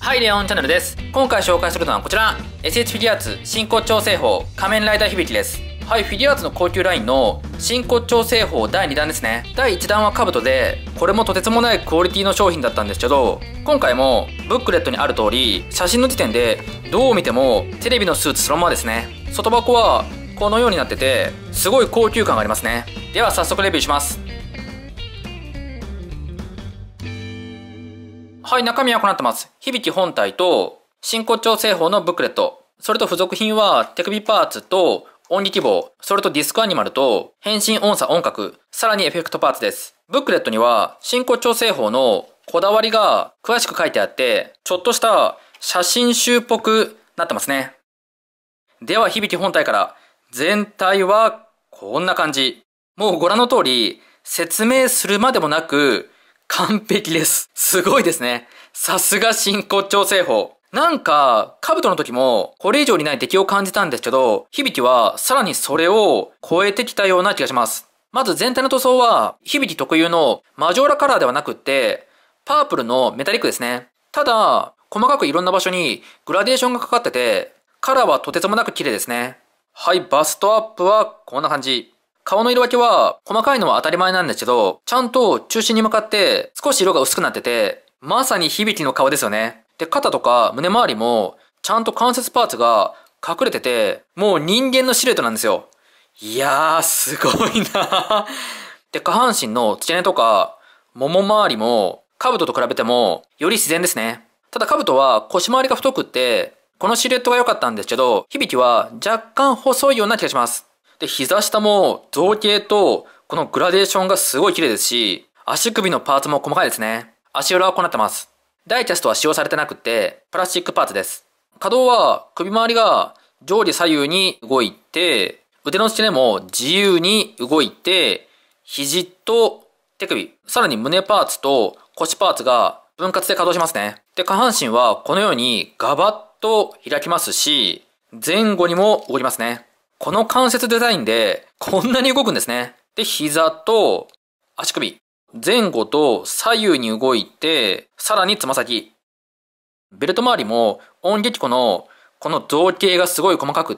はい、レオンチャンネルです。今回紹介するのはこちら SH フィギュアーツ真骨頂製法仮面ライダー響です。はい、フィギュアーツの高級ラインの真骨頂製法第2弾ですね。第1弾は兜で、これもとてつもないクオリティの商品だったんですけど、今回もブックレットにある通り写真の時点でどう見てもテレビのスーツそのままですね。外箱はこのようになっててすごい高級感がありますね。では早速レビューします。はい、中身はこうなってます。響本体と真骨頂製法のブックレット、それと付属品は手首パーツと音力棒、それとディスクアニマルと変身音差音角、さらにエフェクトパーツです。ブックレットには真骨頂製法のこだわりが詳しく書いてあって、ちょっとした写真集っぽくなってますね。では響本体から全体はこんな感じ。もうご覧の通り説明するまでもなく完璧です。すごいですね。さすが真骨頂製法。なんか、兜の時もこれ以上にない出来を感じたんですけど、響はさらにそれを超えてきたような気がします。まず全体の塗装は、響特有のマジョーラカラーではなくって、パープルのメタリックですね。ただ、細かくいろんな場所にグラデーションがかかってて、カラーはとてつもなく綺麗ですね。はい、バストアップはこんな感じ。顔の色分けは細かいのは当たり前なんですけど、ちゃんと中心に向かって少し色が薄くなってて、まさに響の顔ですよね。で、肩とか胸周りもちゃんと関節パーツが隠れてて、もう人間のシルエットなんですよ。いやー、すごいなで、下半身の付け根とか、もも周りも、兜と比べても、より自然ですね。ただ兜は腰回りが太くって、このシルエットが良かったんですけど、響は若干細いような気がします。で、膝下も造形と、このグラデーションがすごい綺麗ですし、足首のパーツも細かいですね。足裏はこうなってます。ダイキャストは使用されてなくって、プラスチックパーツです。可動は首周りが上下左右に動いて、腕の付け根も自由に動いて、肘と手首、さらに胸パーツと腰パーツが分割で稼働しますね。で、下半身はこのようにガバッと開きますし、前後にも動きますね。この関節デザインでこんなに動くんですね。で、膝と足首、前後と左右に動いて、さらにつま先。ベルト周りも音撃庫のこの造形がすごい細かくって、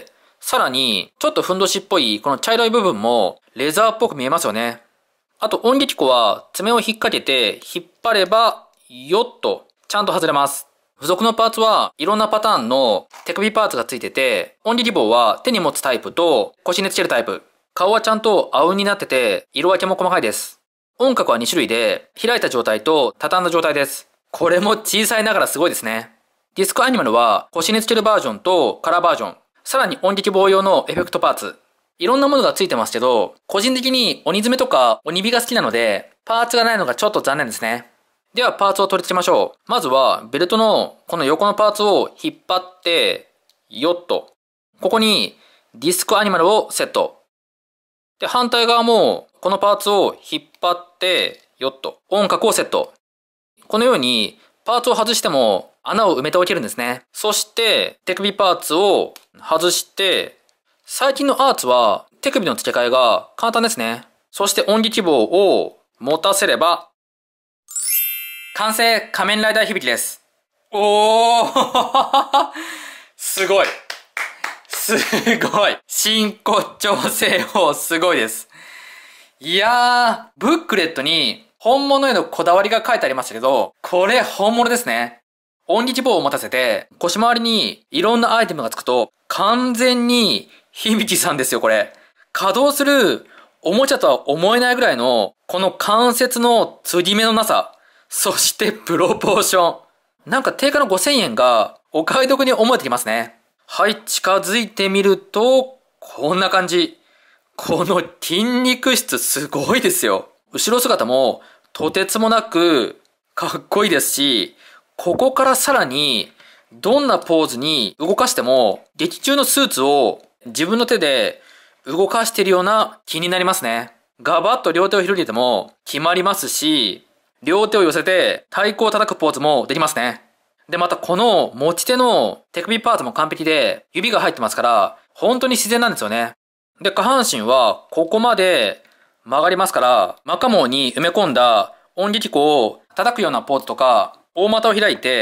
さらにちょっとふんどしっぽいこの茶色い部分もレザーっぽく見えますよね。あと音撃庫は爪を引っ掛けて引っ張ればよっとちゃんと外れます。付属のパーツはいろんなパターンの手首パーツがついてて、音力棒は手に持つタイプと腰につけるタイプ。顔はちゃんとあうんになってて、色分けも細かいです。音角は2種類で、開いた状態と畳んだ状態です。これも小さいながらすごいですね。ディスクアニマルは腰につけるバージョンとカラーバージョン。さらに音力棒用のエフェクトパーツ。いろんなものがついてますけど、個人的に鬼爪とか鬼火が好きなので、パーツがないのがちょっと残念ですね。ではパーツを取り付けましょう。まずはベルトのこの横のパーツを引っ張って、よっと。ここにディスクアニマルをセット。で、反対側もこのパーツを引っ張って、よっと。音角をセット。このようにパーツを外しても穴を埋めておけるんですね。そして手首パーツを外して、最近のアーツは手首の付け替えが簡単ですね。そして音力棒を持たせれば、完成仮面ライダー響です。おーすごい。すごい。真骨頂製法すごいです。いやー、ブックレットに本物へのこだわりが書いてありましたけど、これ本物ですね。音力棒を持たせて腰回りにいろんなアイテムがつくと完全に響さんですよ、これ。稼働するおもちゃとは思えないぐらいのこの関節の継ぎ目のなさ。そしてプロポーション。なんか定価の5000円がお買い得に思えてきますね。はい、近づいてみると、こんな感じ。この筋肉質すごいですよ。後ろ姿もとてつもなくかっこいいですし、ここからさらにどんなポーズに動かしても、劇中のスーツを自分の手で動かしているような気になりますね。ガバッと両手を広げても決まりますし、両手を寄せて太鼓を叩くポーズもできますね。で、またこの持ち手の手首パーツも完璧で指が入ってますから、本当に自然なんですよね。で、下半身はここまで曲がりますから、マカモに埋め込んだ音力庫を叩くようなポーズとか、大股を開いて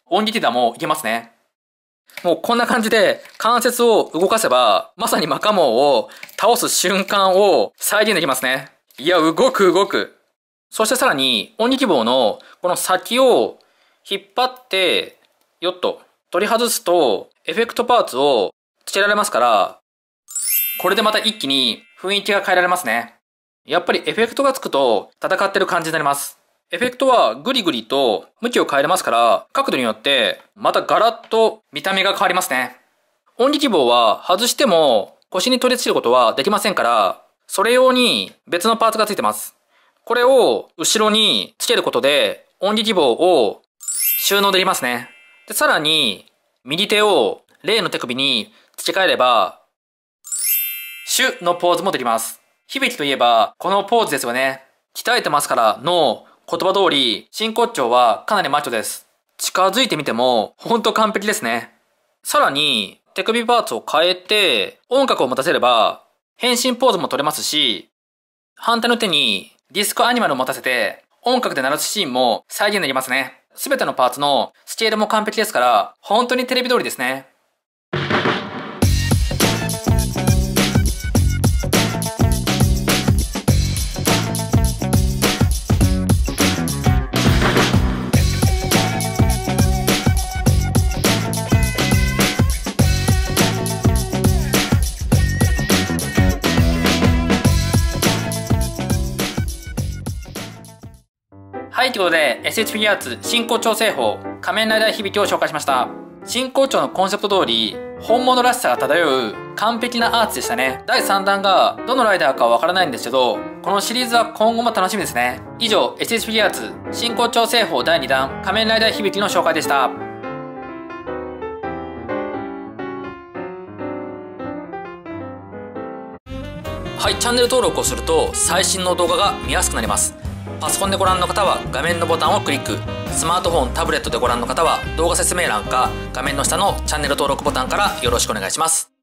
音力打もいけますね。もうこんな感じで関節を動かせば、まさにマカモンを倒す瞬間を再現できますね。いや、動く。そしてさらに、音力棒のこの先を引っ張って、よっと取り外すと、エフェクトパーツをつけられますから、これでまた一気に雰囲気が変えられますね。やっぱりエフェクトがつくと戦ってる感じになります。エフェクトはグリグリと向きを変えれますから、角度によってまたガラッと見た目が変わりますね。音力棒は外しても腰に取り付けることはできませんから、それ用に別のパーツがついてます。これを後ろにつけることで音力棒を収納できますね。で、さらに右手を例の手首に付け替えれば、シュのポーズもできます。響といえばこのポーズですよね。鍛えてますからの言葉通り、真骨頂はかなりマッチョです。近づいてみてもほんと完璧ですね。さらに手首パーツを変えて音楽を持たせれば変身ポーズも取れますし、反対の手にディスコアニマルを持たせて音楽で鳴らすシーンも再現できますね。すべてのパーツのスケールも完璧ですから、本当にテレビ通りですね。はい、ということで SH フィギュアーツ真骨頂製法仮面ライダー響を紹介しました。真骨頂のコンセプト通り本物らしさが漂う完璧なアーツでしたね。第3弾がどのライダーかはわからないんですけど、このシリーズは今後も楽しみですね。以上 SH フィギュアーツ真骨頂製法第2弾仮面ライダー響の紹介でした。はい、チャンネル登録をすると最新の動画が見やすくなります。パソコンでご覧の方は画面のボタンをクリック、スマートフォン、タブレットでご覧の方は動画説明欄か画面の下のチャンネル登録ボタンからよろしくお願いします。